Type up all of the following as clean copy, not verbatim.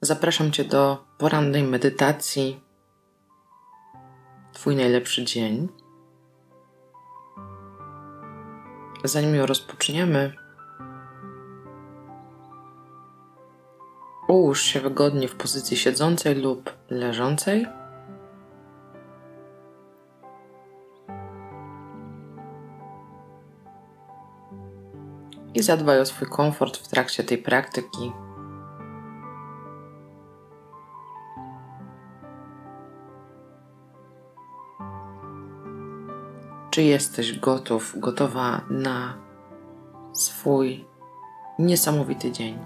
zapraszam Cię do porannej medytacji Twój najlepszy dzień. Zanim ją rozpoczniemy, ułóż się wygodnie w pozycji siedzącej lub leżącej. I zadbaj o swój komfort w trakcie tej praktyki. Czy jesteś gotów, gotowa na swój niesamowity dzień?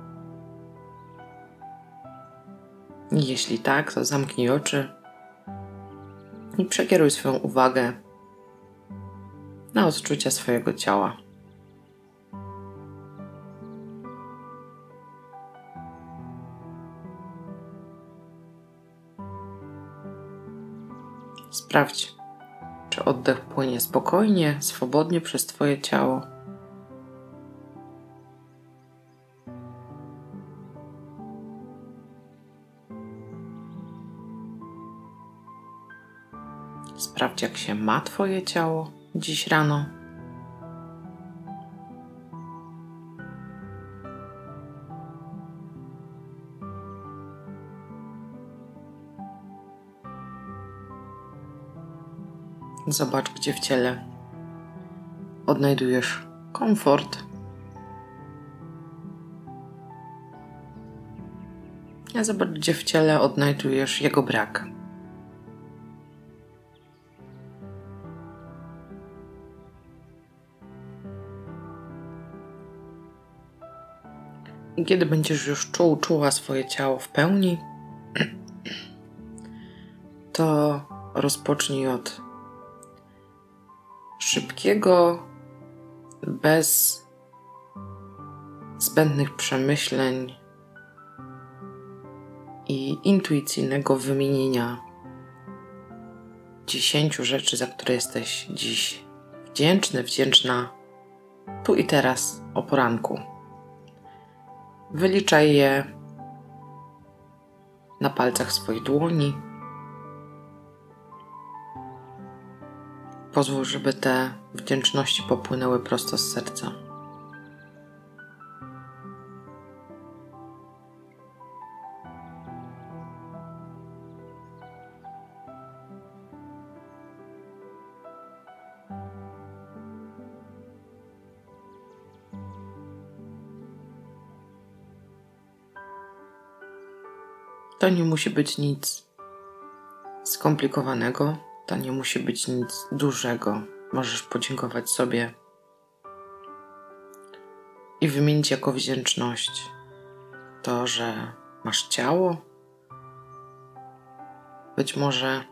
Jeśli tak, to zamknij oczy i przekieruj swoją uwagę na odczucia swojego ciała. Sprawdź, czy oddech płynie spokojnie, swobodnie przez Twoje ciało. Sprawdź, jak się ma Twoje ciało dziś rano. Zobacz, gdzie w ciele odnajdujesz komfort, a zobacz, gdzie w ciele odnajdujesz jego brak. I kiedy będziesz już czuła swoje ciało w pełni, to rozpocznij od szybkiego, bez zbędnych przemyśleń i intuicyjnego wymienienia 10 rzeczy, za które jesteś dziś wdzięczny, wdzięczna tu i teraz o poranku. Wyliczaj je na palcach swoich dłoni. Pozwól, żeby te wdzięczności popłynęły prosto z serca. To nie musi być nic skomplikowanego. To nie musi być nic dużego. Możesz podziękować sobie i wymienić jako wdzięczność to, że masz ciało. Być może,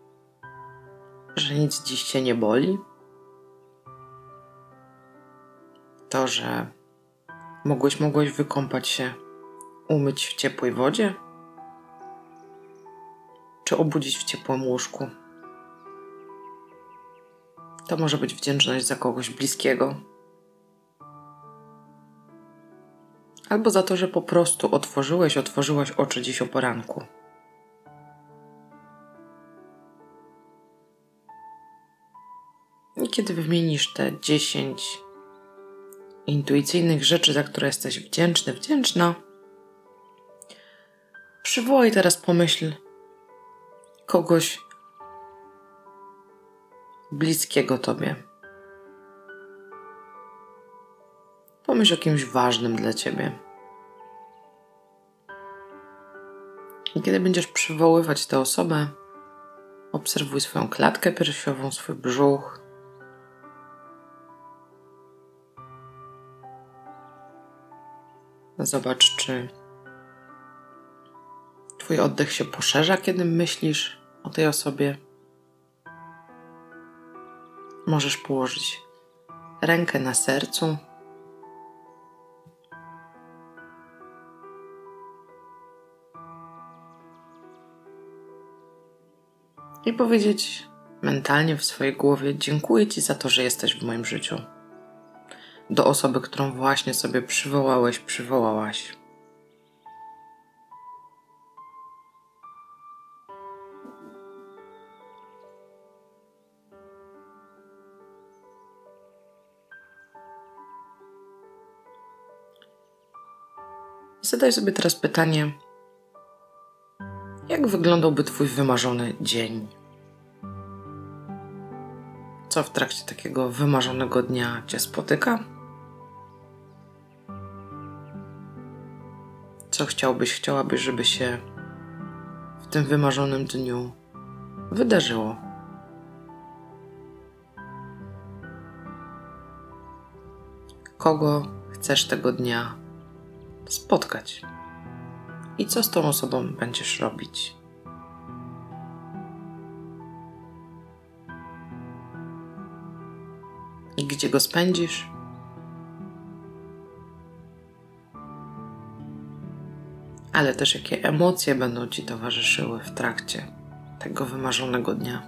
że nic dziś Cię nie boli. To, że mogłeś wykąpać się, umyć w ciepłej wodzie, czy obudzić w ciepłym łóżku. To może być wdzięczność za kogoś bliskiego. Albo za to, że po prostu otworzyłaś oczy dziś o poranku. I kiedy wymienisz te 10 intuicyjnych rzeczy, za które jesteś wdzięczny, wdzięczna, przywołaj teraz pomyśl kogoś bliskiego Tobie. Pomyśl o kimś ważnym dla Ciebie. I kiedy będziesz przywoływać tę osobę, obserwuj swoją klatkę piersiową, swój brzuch. Zobacz, czy Twój oddech się poszerza, kiedy myślisz o tej osobie. Możesz położyć rękę na sercu. I powiedzieć mentalnie w swojej głowie: dziękuję Ci za to, że jesteś w moim życiu. Do osoby, którą właśnie sobie przywołałaś. Zadaj sobie teraz pytanie, jak wyglądałby Twój wymarzony dzień? Co w trakcie takiego wymarzonego dnia Cię spotyka? Co chciałabyś, żeby się w tym wymarzonym dniu wydarzyło? Kogo chcesz tego dnia spotkać? I co z tą osobą będziesz robić? I gdzie go spędzisz? Ale też jakie emocje będą Ci towarzyszyły w trakcie tego wymarzonego dnia.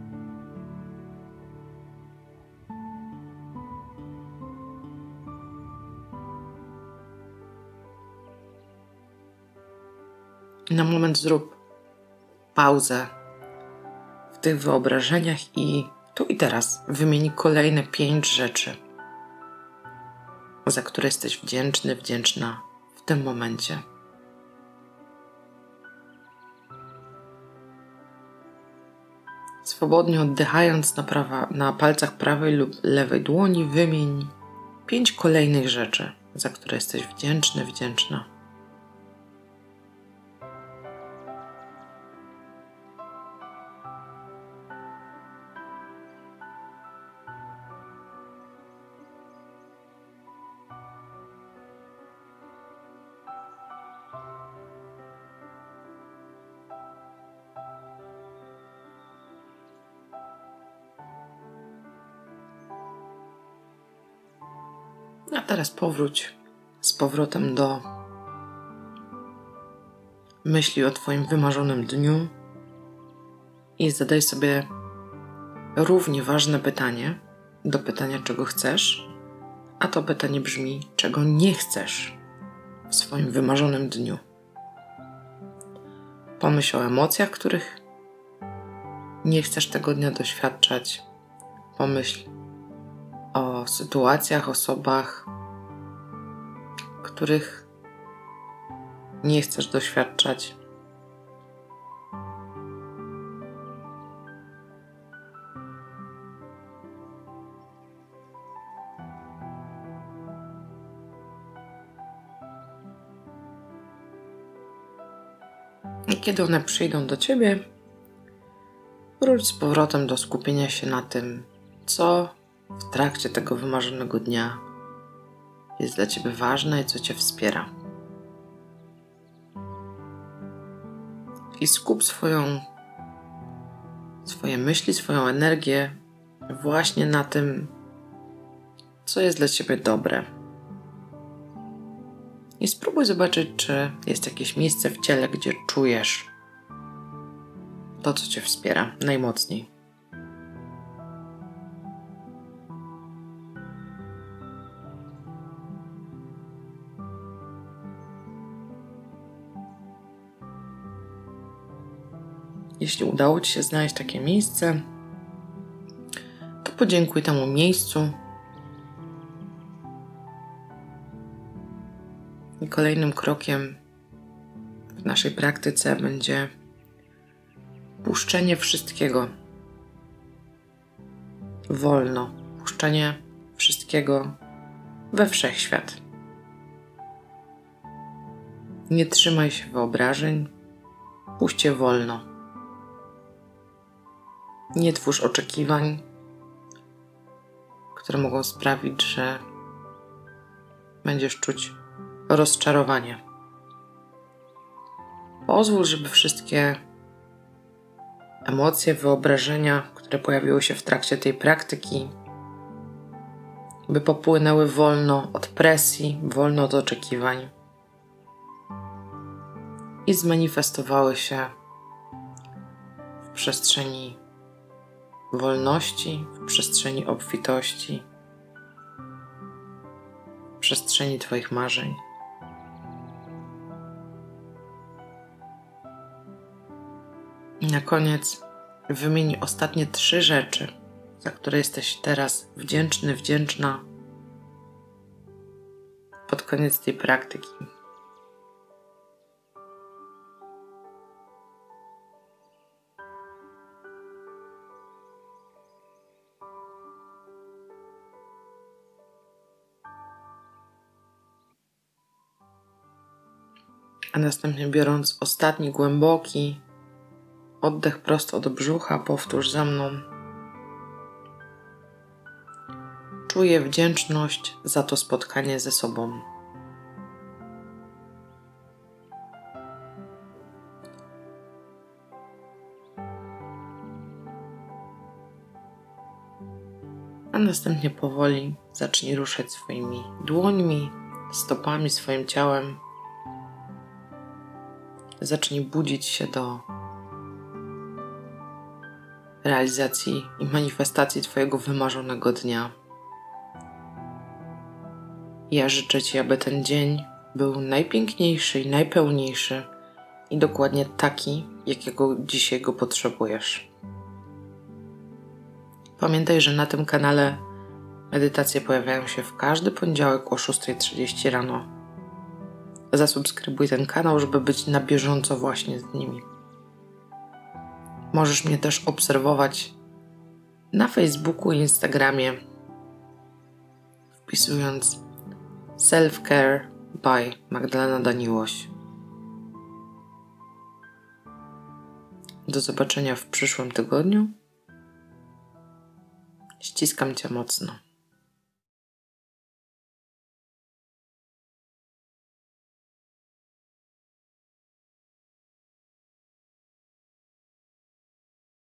Na moment zrób pauzę w tych wyobrażeniach i tu i teraz wymień kolejne 5 rzeczy, za które jesteś wdzięczny, wdzięczna w tym momencie. Swobodnie oddychając na palcach prawej lub lewej dłoni wymień 5 kolejnych rzeczy, za które jesteś wdzięczny, wdzięczna. A teraz powróć z powrotem do myśli o Twoim wymarzonym dniu i zadaj sobie równie ważne pytanie do pytania, czego chcesz, a to pytanie brzmi, czego nie chcesz w swoim wymarzonym dniu. Pomyśl o emocjach, których nie chcesz tego dnia doświadczać. Pomyśl o sytuacjach, osobach, których nie chcesz doświadczać. I kiedy one przyjdą do Ciebie, wróć z powrotem do skupienia się na tym, co w trakcie tego wymarzonego dnia jest dla Ciebie ważne i co Cię wspiera. I skup swoje myśli, swoją energię właśnie na tym, co jest dla Ciebie dobre. I spróbuj zobaczyć, czy jest jakieś miejsce w ciele, gdzie czujesz to, co Cię wspiera najmocniej. Jeśli udało Ci się znaleźć takie miejsce, to podziękuj temu miejscu. I kolejnym krokiem w naszej praktyce będzie puszczenie wszystkiego wolno, puszczenie wszystkiego we wszechświat. Nie trzymaj się wyobrażeń, puść je wolno. Nie twórz oczekiwań, które mogą sprawić, że będziesz czuć rozczarowanie. Pozwól, żeby wszystkie emocje, wyobrażenia, które pojawiły się w trakcie tej praktyki, by popłynęły wolno od presji, wolno od oczekiwań i zmanifestowały się w przestrzeni wolności, w przestrzeni obfitości, w przestrzeni Twoich marzeń. I na koniec wymień ostatnie 3 rzeczy, za które jesteś teraz wdzięczny, wdzięczna pod koniec tej praktyki. A następnie, biorąc ostatni głęboki oddech prosto od brzucha, powtórz za mną. Czuję wdzięczność za to spotkanie ze sobą. A następnie powoli zacznij ruszać swoimi dłońmi, stopami, swoim ciałem. Zacznij budzić się do realizacji i manifestacji Twojego wymarzonego dnia. Ja życzę Ci, aby ten dzień był najpiękniejszy i najpełniejszy i dokładnie taki, jakiego dzisiaj go potrzebujesz. Pamiętaj, że na tym kanale medytacje pojawiają się w każdy poniedziałek o 6:30 rano. Zasubskrybuj ten kanał, żeby być na bieżąco właśnie z nimi. Możesz mnie też obserwować na Facebooku i Instagramie, wpisując Self-Care by Magdalena Daniłoś. Do zobaczenia w przyszłym tygodniu. Ściskam Cię mocno.